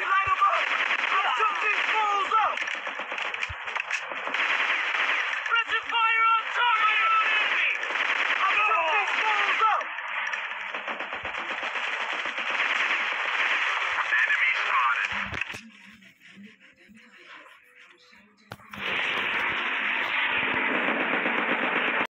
Light them up! I took these fools up! Pressing fire on target! Enemy! I took these fools up! Enemy spotted.